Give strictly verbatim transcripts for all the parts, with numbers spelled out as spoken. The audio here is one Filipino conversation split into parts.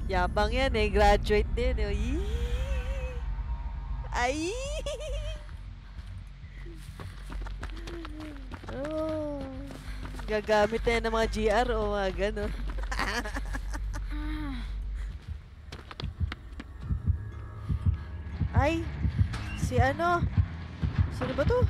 Yabang yan eh. Graduate din eh. Yee! Ay! Oh. Gagamit na yan ng mga G R o mga gano'n. Ay! Si ano? Sino ba to?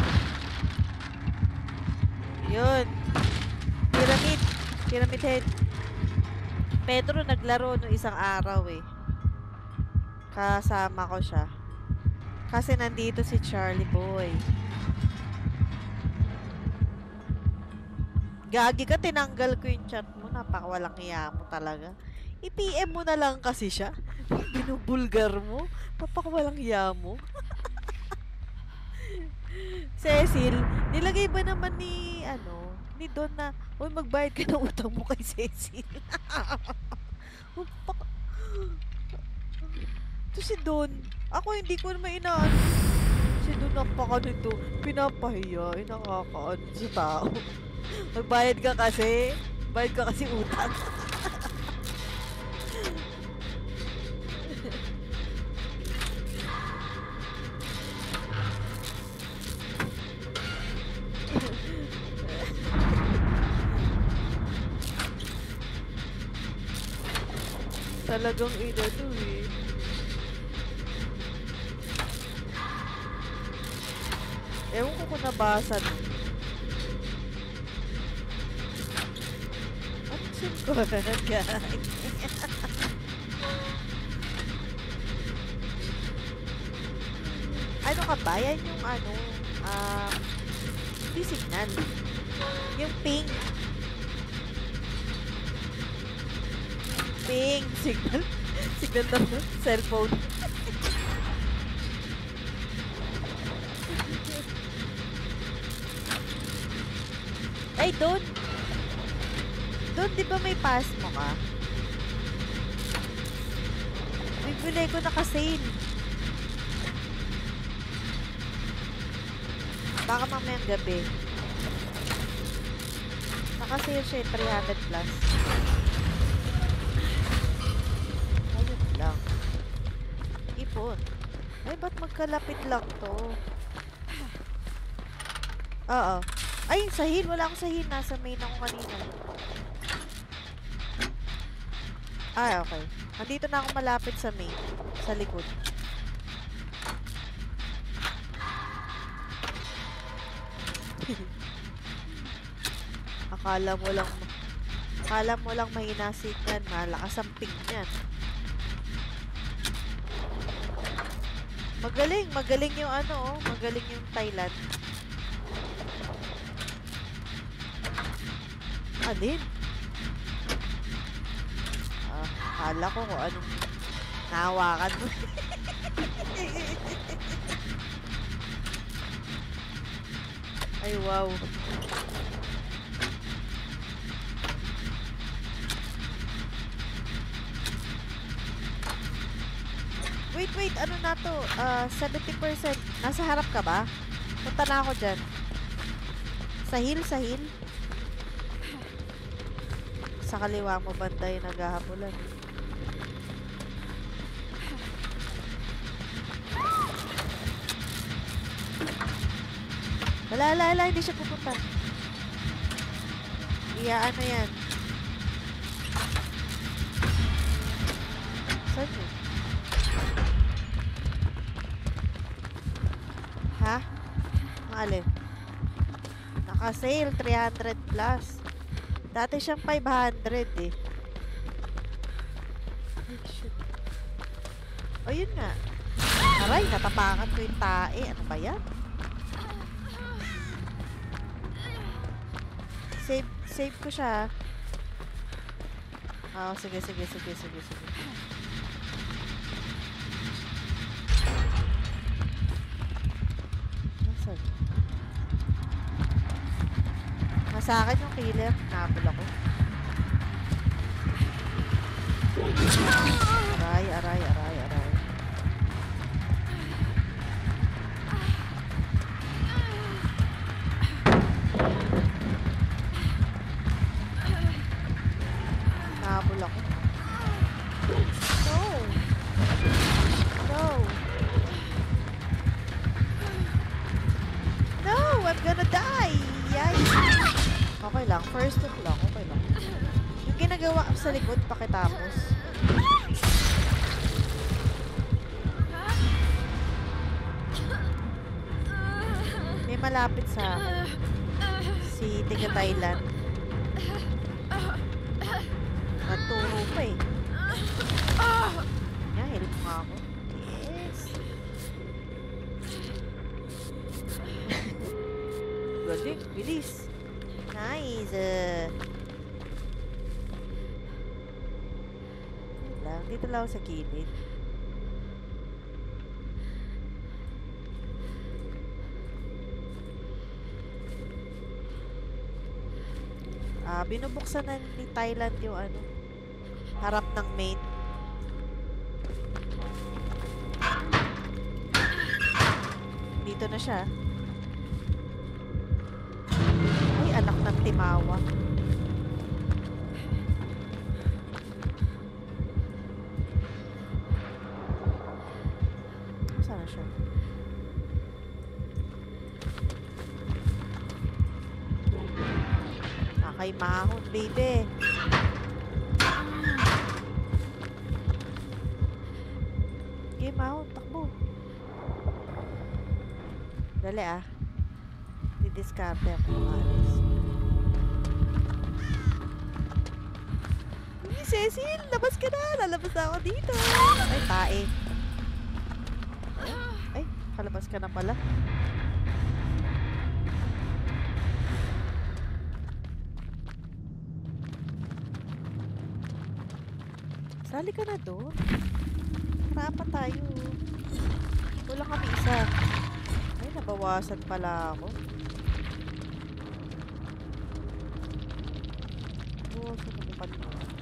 Yun. Pyramid. Pyramid Head. Pedro naglaro no isang araw eh. Kasama ko siya. Kasi nandito si Charlie Boy. Gagi ka, tinanggal ko yung chat mo. Napakawalang hiya mo talaga. I-P M mo na lang kasi siya. Binubulgar mo. Napakawalang hiya mo. Cecil, nilagay ba naman ni, ano, ni Don na, uy, magbayad ka ng utang mo kay Cecil. Ito si Don. Ako hindi ko naman inaano. Si Don napaka nito. Pinapahiya. Eh, nakakaano sa tao. Magbayad ka kasi. Bayad ka kasi utang. Talagang ina to eh. Ewan ko kung nabasa no. At singko guys. Ano ka ba? Yan yung ano, ah, uh, hindi signal. Yung ping. Ping. Signal. Signal na cellphone. Ay, doon. Doon, di ba may pass mo ka? Bibili ko naka-sale. Baka mamayang gabi. Naka-sale siya three hundred plus. Ayun lang. Ipon. Ay, ba't magkalapit lang to? Oo. Ay, sahil. Wala akong sahil. Nasa main ako kanina. Ay, okay. Nandito na ako malapit sa main. Sa likod. Akala mo lang akala mo lang mahina signal. Malakas ang ping niyan. Magaling. Magaling yung ano, oh. Magaling yung Thailand. Alin? Ah, akala ko kung anong nahawakan mo. Ay, wow. Wait, wait. Ano na to? Uh, seventy percent. Nasa harap ka ba? Punta na ako dyan. Sahil, sahil. Sa kaliwa mo banda yung naghahabulan. Wala, wala, wala. Hindi siya pupunta. Iyaan na yan. Saan yun? Ha? Maalin? Naka-sale. three hundred plus. Dati siyang five hundred eh. Ay, shit. O, yun nga. Aray, natapakan ko yung tae. Ano ba yan? Save, save ko siya. Oo, oh, sige, sige, sige, sige, sige. Nasaan? Sa akin yung killer. Napul ako. Aray, aray, aray, aray. Napul ako. lang. First look lang. Okay lang. Yung ginagawa ko sa likod, pakitapos. May malapit sa akin. Si Tiga Thailand. Nagturo pa eh. Yan, help mo nga ako. Yes. Galing, bilis. Nice. Uh, lang, dito lang ako sa kilid. Ah, binubuksan na ni Thailand yung ano, harap ng main. Dito na siya. Ay, anak ng timawa. Saan na siya? Kay mahon, baby. Okay, mahon, takbo. Dali ah. Didiskarte ako ng alis. Hey, Cecil! Labas ka na! Lalabas na ako dito! Ay, tae. Ay, kalabas ka na pala. Sali ka na doon. Harapa tayo. Wala kami isa. Ay, nabawasan pala ako. Bawasan ako pa.